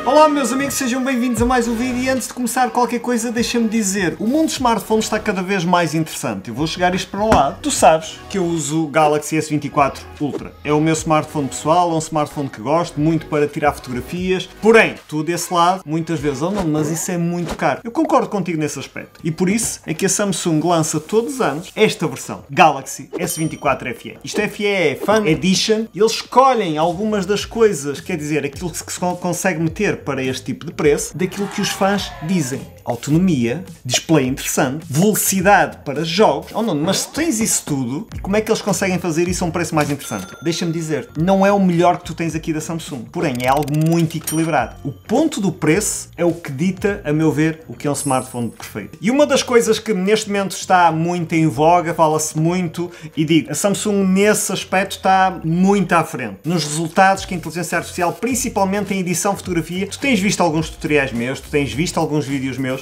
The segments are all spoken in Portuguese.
Olá meus amigos, sejam bem-vindos a mais um vídeo e antes de começar qualquer coisa deixa-me dizer, o mundo dos smartphones está cada vez mais interessante. Eu vou chegar isto para o lado. Tu sabes que eu uso o Galaxy S24 Ultra. É o meu smartphone pessoal, é um smartphone que gosto muito para tirar fotografias. Porém, tu desse lado, muitas vezes, oh não, mas isso é muito caro. Eu concordo contigo nesse aspecto. E por isso é que a Samsung lança todos os anos esta versão, Galaxy S24 FE. Isto FE é Fan Edition. Eles escolhem algumas das coisas, quer dizer, aquilo que se consegue meter para este tipo de preço, daquilo que os fãs dizem. Autonomia, display interessante, velocidade para jogos. Oh não, mas se tens isso tudo, como é que eles conseguem fazer isso a um preço mais interessante? Deixa-me dizer, não é o melhor que tu tens aqui da Samsung, porém é algo muito equilibrado. O ponto do preço é o que dita, a meu ver, o que é um smartphone perfeito. E uma das coisas que neste momento está muito em voga, fala-se muito, e digo, a Samsung nesse aspecto está muito à frente. Nos resultados que a inteligência artificial, principalmente em edição de fotografia, tu tens visto alguns tutoriais meus, tu tens visto alguns vídeos meus.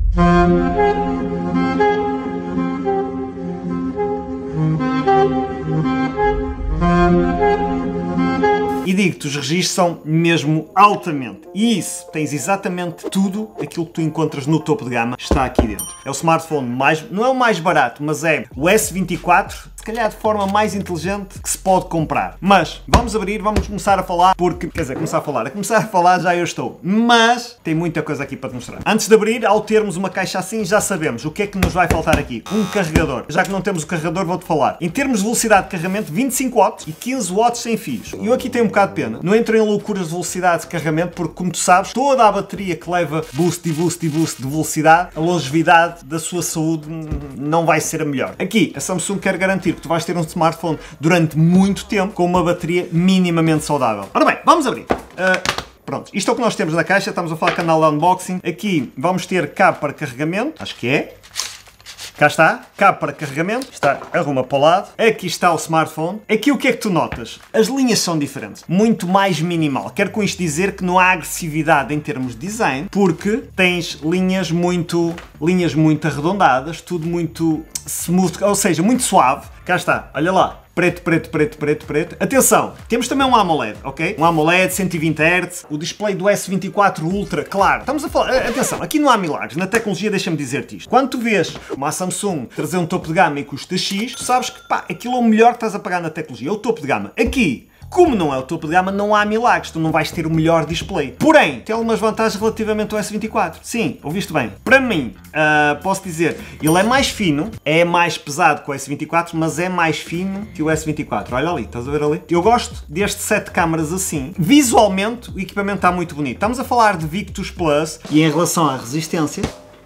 E digo-te, os registros são mesmo altamente. E isso, tens exatamente tudo aquilo que tu encontras no topo de gama, está aqui dentro. É o smartphone mais, não é o mais barato, mas é o S24, se calhar de forma mais inteligente que se pode comprar. Mas, vamos abrir, vamos começar a falar, porque, quer dizer, começar a falar já eu estou. Mas, tem muita coisa aqui para te mostrar. Antes de abrir, ao termos uma caixa assim, já sabemos o que é que nos vai faltar aqui. Um carregador. Já que não temos o carregador, vou-te falar. Em termos de velocidade de carregamento, 25 watts e 15 watts sem fios. Eu aqui tenho um bocado de pena. Não entro em loucuras de velocidade de carregamento, porque, como tu sabes, toda a bateria que leva boost e boost e boost de velocidade, a longevidade da sua saúde não vai ser a melhor. Aqui, a Samsung quer garantir que tu vais ter um smartphone durante muito tempo com uma bateria minimamente saudável. Ora bem, vamos abrir. Pronto, isto é o que nós temos na caixa, estamos a falar canal de unboxing. Aqui vamos ter cabo para carregamento, acho que é. Cá está, cabo para carregamento, está, arruma para o lado. Aqui está o smartphone. Aqui o que é que tu notas? As linhas são diferentes, muito mais minimal. Quero com isto dizer que não há agressividade em termos de design, porque tens linhas muito arredondadas, tudo muito smooth, ou seja, muito suave. Cá está, olha lá. Preto, preto, preto, preto, preto. Atenção, temos também um AMOLED, ok? Um AMOLED 120 Hz, o display do S24 Ultra, claro. Estamos a falar, atenção, aqui não há milagres, na tecnologia deixa-me dizer-te isto. Quando tu vês uma Samsung trazer um topo de gama e custa X, tu sabes que, pá, aquilo é o melhor que estás a pagar na tecnologia, é o topo de gama. Aqui, como não é o topo de gama, não há milagres, tu não vais ter o melhor display. Porém, tem algumas vantagens relativamente ao S24. Sim, ouviste bem. Para mim, posso dizer, ele é mais fino, é mais pesado que o S24, mas é mais fino que o S24. Olha ali, estás a ver ali? Eu gosto deste set de câmaras assim. Visualmente, o equipamento está muito bonito. Estamos a falar de Victus Plus e em relação à resistência,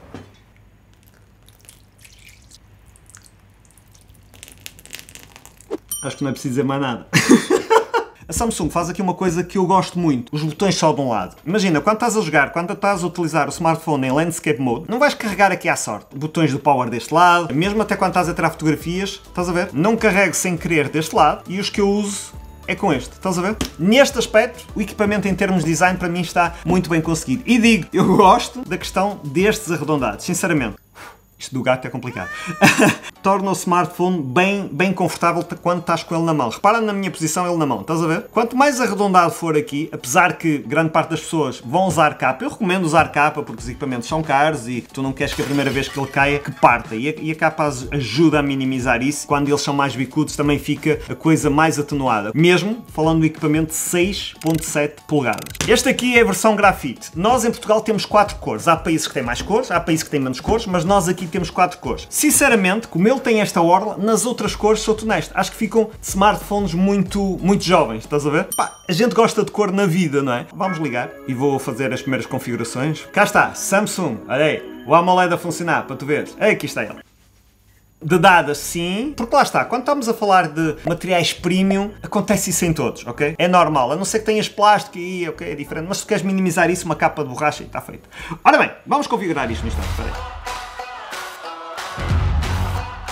acho que não é preciso dizer mais nada. A Samsung faz aqui uma coisa que eu gosto muito. Os botões só de um lado. Imagina, quando estás a jogar, quando estás a utilizar o smartphone em Landscape Mode, não vais carregar aqui à sorte. Botões do power deste lado, mesmo até quando estás a tirar fotografias, estás a ver? Não carrego sem querer deste lado e os que eu uso é com este, estás a ver? Neste aspecto, o equipamento em termos de design para mim está muito bem conseguido. E digo, eu gosto da questão destes arredondados, sinceramente. Isto do gato é complicado. Torna o smartphone bem confortável quando estás com ele na mão. Repara na minha posição, ele na mão, estás a ver? Quanto mais arredondado for aqui, apesar que grande parte das pessoas vão usar capa, eu recomendo usar capa porque os equipamentos são caros e tu não queres que a primeira vez que ele caia, que parta. E a capa ajuda a minimizar isso. Quando eles são mais bicudos também fica a coisa mais atenuada. Mesmo falando do equipamento de 6.7 polegadas. Este aqui é a versão grafite. Nós em Portugal temos 4 cores. Há países que têm mais cores, há países que têm menos cores, mas nós aqui temos 4 cores. Sinceramente, como ele tem esta orla, nas outras cores, sou-te honesto, acho que ficam smartphones muito jovens, estás a ver? Pá, a gente gosta de cor na vida, não é? Vamos ligar e vou fazer as primeiras configurações. Cá está, Samsung, olha aí, o AMOLED a funcionar, para tu veres. Aqui está ele. De dadas, sim, porque lá está, quando estamos a falar de materiais premium, acontece isso em todos, ok? É normal, a não ser que tenhas plástico e, ok, é diferente, mas se tu queres minimizar isso, uma capa de borracha e está feito. Ora bem, vamos configurar isto no instante, espera aí.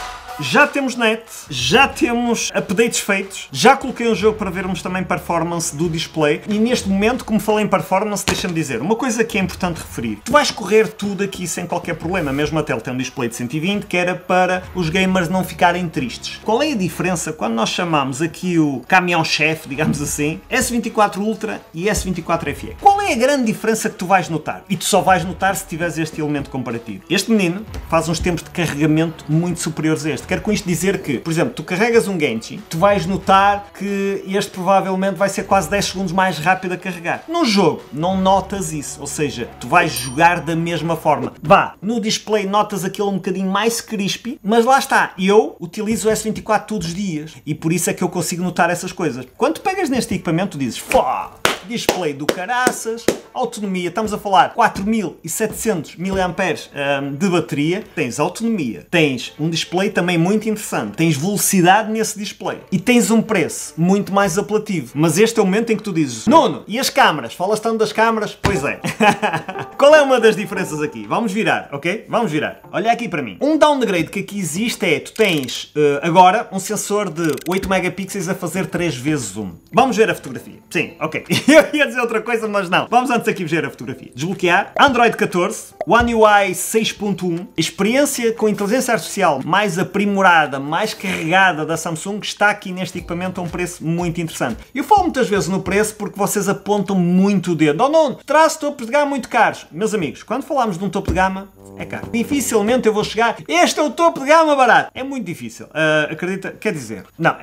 já temos net, já temos updates feitos, já coloquei um jogo para vermos também performance do display e neste momento, como falei em performance, deixa-me dizer, uma coisa que é importante referir, tu vais correr tudo aqui sem qualquer problema, mesmo a tele tem um display de 120 que era para os gamers não ficarem tristes. Qual é a diferença quando nós chamamos aqui o caminhão-chefe, digamos assim, S24 Ultra e S24 FE? Qual é a grande diferença que tu vais notar? E tu só vais notar se tiveres este elemento comparativo. Este menino faz uns tempos de carregamento muito superiores a este. Quero com isto dizer que, por exemplo, tu carregas um Genshin, tu vais notar que este provavelmente vai ser quase 10 segundos mais rápido a carregar. No jogo, não notas isso, ou seja, tu vais jogar da mesma forma. Vá, no display notas aquele um bocadinho mais crispy, mas lá está, eu utilizo o S24 todos os dias e por isso é que eu consigo notar essas coisas. Quando tu pegas neste equipamento, tu dizes, fó! Display do caraças, autonomia, estamos a falar 4700 mAh de bateria, tens autonomia, tens um display também muito interessante, tens velocidade nesse display e tens um preço muito mais apelativo. Mas este é o momento em que tu dizes, Nuno, e as câmaras? Falas tanto das câmaras? Pois é. Qual é uma das diferenças aqui? Vamos virar, ok? Vamos virar. Olha aqui para mim. Um downgrade que aqui existe é, tu tens agora um sensor de 8 megapixels a fazer 3 vezes zoom. Vamos ver a fotografia. Sim, ok. Eu ia dizer outra coisa, mas não. Vamos antes aqui ver a fotografia. Desbloquear. Android 14. One UI 6.1. Experiência com inteligência artificial mais aprimorada, mais carregada da Samsung, está aqui neste equipamento a um preço muito interessante. Eu falo muitas vezes no preço porque vocês apontam muito o dedo. Oh não, traz topos de gama muito caros. Meus amigos, quando falamos de um topo de gama, é caro. Dificilmente eu vou chegar, este é o topo de gama barato. É muito difícil. Acredita? Quer dizer, não,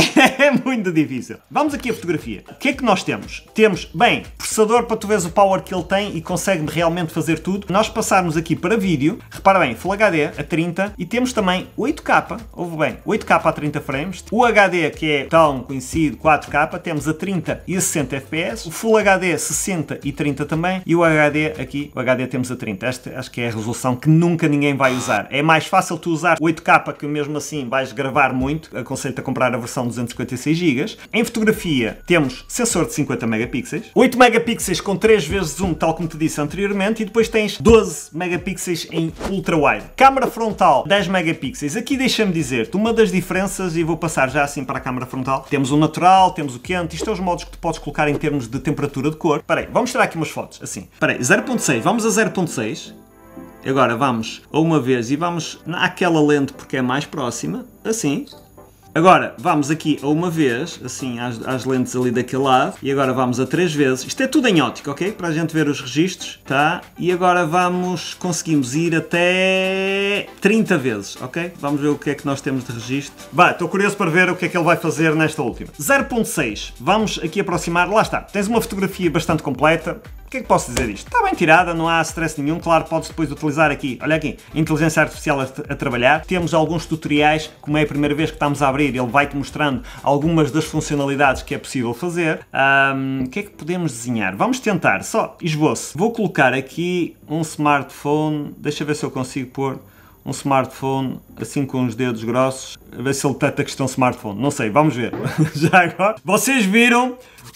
é muito difícil. Vamos aqui a fotografia. O que é que nós temos? Temos, bem, processador para tu veres o power que ele tem e consegue realmente fazer tudo. Nós passarmos aqui para vídeo, repara bem, Full HD a 30 e temos também 8K, ouve bem, 8K a 30 frames, o HD que é tão conhecido 4K, temos a 30 e a 60 FPS, o Full HD 60 e 30 também e o HD aqui, o HD temos a 30, esta acho que é a resolução que nunca ninguém vai usar. É mais fácil tu usar 8K que mesmo assim vais gravar muito, aconselho-te a comprar a versão 256 GB. Em fotografia temos sensor de 50 megapixels, 8 megapixels com 3 vezes zoom, tal como te disse anteriormente, e depois tens 12 megapixels em ultra-wide. Câmara frontal, 10 megapixels. Aqui deixa-me dizer-te, uma das diferenças, e vou passar já assim para a câmara frontal, temos o natural, temos o quente, isto é os modos que tu podes colocar em termos de temperatura de cor. Espera aí, vamos tirar aqui umas fotos, assim. Espera aí, 0.6, vamos a 0.6. Agora vamos a uma vez e vamos naquela lente porque é mais próxima, assim. Agora vamos aqui a uma vez, assim às lentes ali daquele lado, e agora vamos a 3 vezes. Isto é tudo em ótica, ok? Para a gente ver os registros, tá? E agora conseguimos ir até 30 vezes, ok? Vamos ver o que é que nós temos de registro. Vai, estou curioso para ver o que é que ele vai fazer nesta última. 0.6, vamos aqui aproximar, lá está. Tens uma fotografia bastante completa. O que é que posso dizer disto? Está bem tirada, não há stress nenhum. Claro, podes depois utilizar aqui, olha aqui, inteligência artificial a trabalhar. Temos alguns tutoriais, como é a primeira vez que estamos a abrir, ele vai-te mostrando algumas das funcionalidades que é possível fazer. O que é que podemos desenhar? Vamos tentar, só esboço. Vou colocar aqui um smartphone, deixa ver se eu consigo pôr um smartphone assim com os dedos grossos, a ver se ele detecta que isto é um smartphone. Não sei, vamos ver. Já agora. Vocês viram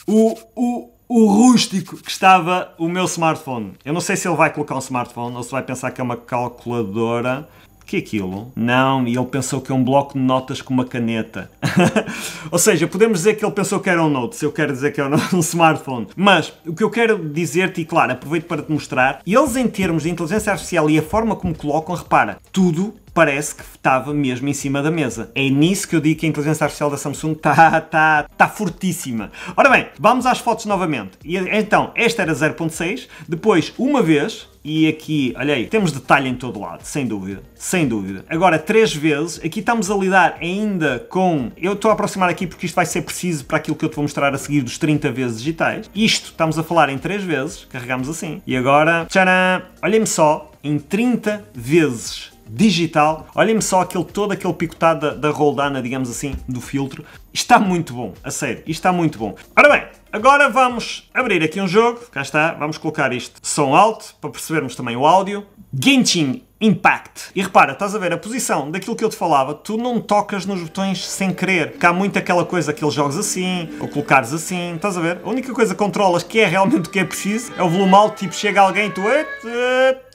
o rústico que estava o meu smartphone. Eu não sei se ele vai colocar um smartphone ou se vai pensar que é uma calculadora. O que é aquilo? Não, e ele pensou que é um bloco de notas com uma caneta. Ou seja, podemos dizer que ele pensou que era um note, se eu quero dizer que era um smartphone. Mas o que eu quero dizer-te, e claro, aproveito para te mostrar, eles em termos de inteligência artificial e a forma como colocam, repara, tudo parece que estava mesmo em cima da mesa. É nisso que eu digo que a inteligência artificial da Samsung está fortíssima. Ora bem, vamos às fotos novamente. E, então, esta era 0.6, depois uma vez, e aqui, olha aí, temos detalhe em todo lado, sem dúvida, sem dúvida. Agora, 3 vezes, aqui estamos a lidar ainda com... Eu estou a aproximar aqui porque isto vai ser preciso para aquilo que eu te vou mostrar a seguir dos 30 vezes digitais. Isto, estamos a falar em 3 vezes, carregamos assim. E agora, tcharam, olhem-me só, em 30 vezes digital, olhem-me só todo aquele picotado da roldana, digamos assim, do filtro. Está muito bom, a sério, isto está muito bom. Ora bem, agora vamos abrir aqui um jogo, cá está, vamos colocar isto som alto, para percebermos também o áudio. Genshin Impact. E repara, estás a ver a posição daquilo que eu te falava, tu não tocas nos botões sem querer, porque há muito aquela coisa, aqueles jogos assim, ou colocares assim, estás a ver? A única coisa que controlas que é realmente o que é preciso, é o volume alto, tipo chega alguém e tu...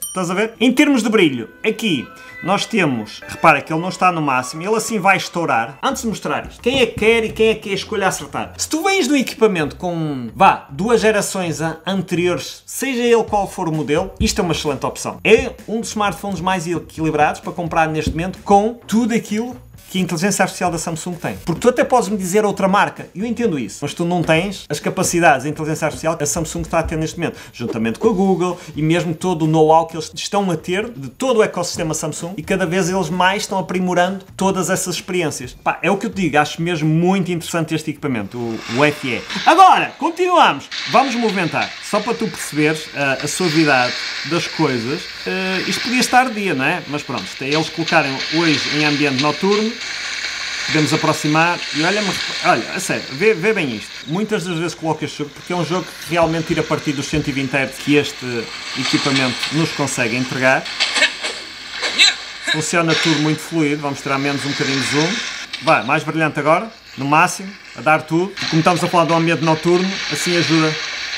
Estás a ver? Em termos de brilho, aqui nós temos, repara que ele não está no máximo, ele assim vai estourar. Antes de mostrar isto, quem é que quer e quem é que é a escolha a acertar? Se tu vens do equipamento com, vá, 2 gerações anteriores, seja ele qual for o modelo, isto é uma excelente opção. É um dos smartphones mais equilibrados para comprar neste momento com tudo aquilo que a inteligência artificial da Samsung tem. Porque tu até podes me dizer outra marca, eu entendo isso, mas tu não tens as capacidades da inteligência artificial que a Samsung está a ter neste momento, juntamente com a Google e mesmo todo o know-how que eles estão a ter de todo o ecossistema Samsung, e cada vez eles mais estão aprimorando todas essas experiências. Pá, é o que eu te digo, acho mesmo muito interessante este equipamento, o FE. Agora, continuamos, vamos movimentar, só para tu perceberes a suavidade das coisas. Isto podia estar dia, não é? Mas pronto, eles colocarem hoje em ambiente noturno. Podemos aproximar e olha, a sério, vê bem isto. Muitas das vezes coloco este jogo porque é um jogo que realmente tira partido dos 120 Hz que este equipamento nos consegue entregar. Funciona tudo muito fluido, vamos tirar menos um bocadinho de zoom. Vai, mais brilhante agora, no máximo, a dar tudo. E como estamos a falar de um ambiente noturno, assim ajuda.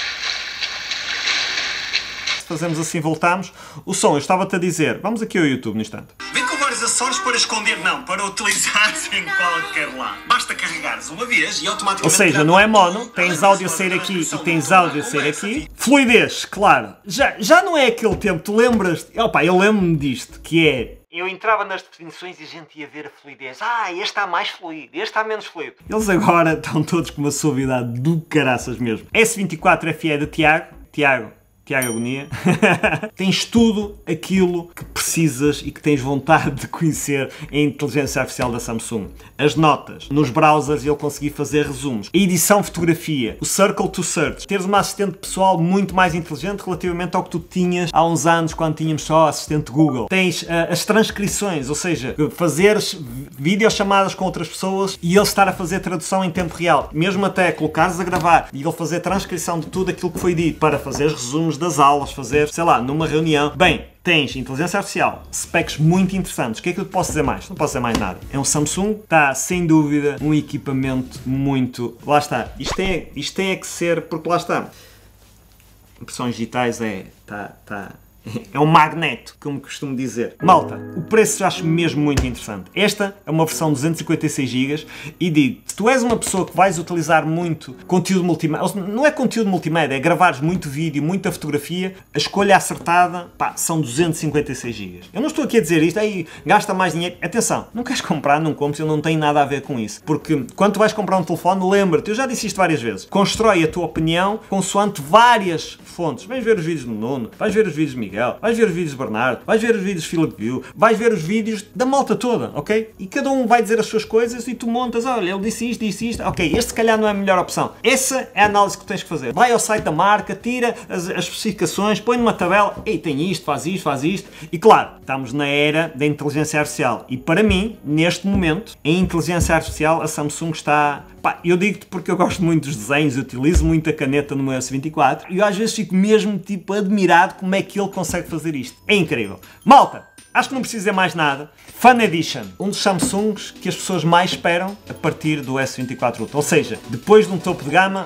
Se fazemos assim, voltamos. O som, eu estava-te a dizer, vamos aqui ao YouTube no instante. Acessórios para esconder, não, para utilizar em qualquer lado. Basta carregares uma vez e automaticamente... Ou seja, não é mono, tens áudio a sair aqui e tens áudio a sair aqui. Fluidez, claro. Já não é aquele tempo, tu lembras-te... Opa, eu lembro-me disto, que é... Eu entrava nas definições e a gente ia ver a fluidez. Ah, este está mais fluido, este está menos fluido. Eles agora estão todos com uma suavidade do caraças mesmo. S24 FE de Tiago Agonia. Tens tudo aquilo que precisas e que tens vontade de conhecer em inteligência artificial da Samsung. As notas, nos browsers ele conseguir fazer resumos, a edição de fotografia, o Circle to Search, teres uma assistente pessoal muito mais inteligente relativamente ao que tu tinhas há uns anos quando tínhamos só assistente Google. Tens as transcrições, ou seja, fazeres videochamadas com outras pessoas e ele estar a fazer tradução em tempo real. Mesmo até colocares a gravar e ele fazer transcrição de tudo aquilo que foi dito para fazer resumos das aulas, fazer, sei lá, numa reunião. Bem, tens inteligência artificial, specs muito interessantes. O que é que eu te posso dizer mais? Não posso dizer mais nada. É um Samsung, está sem dúvida um equipamento muito... Lá está. Isto tem que ser, porque lá está. Impressões digitais é um magneto, como costumo dizer. Malta, o preço eu acho mesmo muito interessante. Esta é uma versão de 256 GB e digo, se tu és uma pessoa que vais utilizar muito conteúdo multimédia, não é conteúdo multimédia, é gravares muito vídeo, muita fotografia, a escolha acertada, pá, são 256 GB. Eu não estou aqui a dizer isto, aí gasta mais dinheiro. Atenção, não queres comprar, não compres, eu não tenho nada a ver com isso. Porque quando tu vais comprar um telefone, lembra-te, eu já disse isto várias vezes, constrói a tua opinião consoante várias fontes. Vais ver os vídeos do Nuno, vais ver os vídeos de Miguel, vais ver os vídeos de Bernardo, vais ver os vídeos de Philip View, vais ver os vídeos da malta toda, ok? E cada um vai dizer as suas coisas e tu montas, olha, ele disse isto, ok, este se calhar não é a melhor opção. Essa é a análise que tens que fazer. Vai ao site da marca, tira as especificações, põe numa tabela, ei, tem isto, faz isto, e claro, estamos na era da inteligência artificial e para mim, neste momento, em inteligência artificial a Samsung está... Pá, eu digo-te porque eu gosto muito dos desenhos, utilizo muito a caneta no meu S24 e eu às vezes fico mesmo tipo admirado como é que ele consegue fazer isto. É incrível. Malta, acho que não preciso dizer mais nada. Fan Edition, um dos Samsungs que as pessoas mais esperam a partir do S24 Ultra. Ou seja, depois de um topo de gama...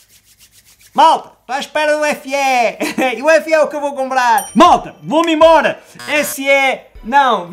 Malta, estou à espera do FE! E o FE é o que eu vou comprar! Malta, vou-me embora! SE... Não,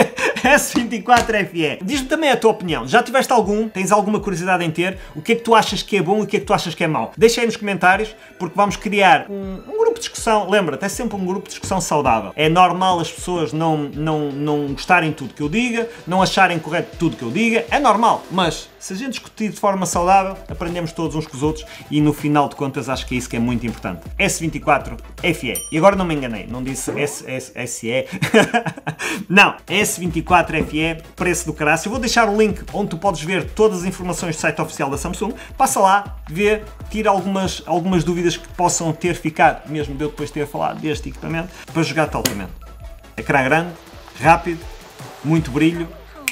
S24 FE. Diz-me também a tua opinião. Já tiveste algum? Tens alguma curiosidade em ter? O que é que tu achas que é bom e o que é que tu achas que é mau? Deixa aí nos comentários, porque vamos criar um grupo de discussão. Lembra-te, é sempre um grupo de discussão saudável. É normal as pessoas não gostarem de tudo que eu diga, não acharem correto tudo que eu diga. É normal, mas se a gente discutir de forma saudável, aprendemos todos uns com os outros e no final de contas acho que é isso que é muito importante. S24 FE. E agora não me enganei, não disse SE. Não, S24 FE, preço do caraço. Eu vou deixar o link onde tu podes ver todas as informações do site oficial da Samsung. Passa lá, vê, tira algumas dúvidas que possam ter ficado, mesmo de eu depois ter falado deste equipamento, para jogar altamente. Ecrã grande, rápido, muito brilho.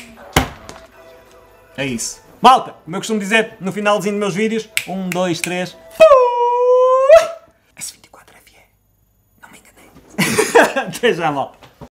É isso. Malta, como eu costumo dizer no finalzinho dos meus vídeos, 1, 2, 3... S24 FE. Não me enganei. Até já, malta.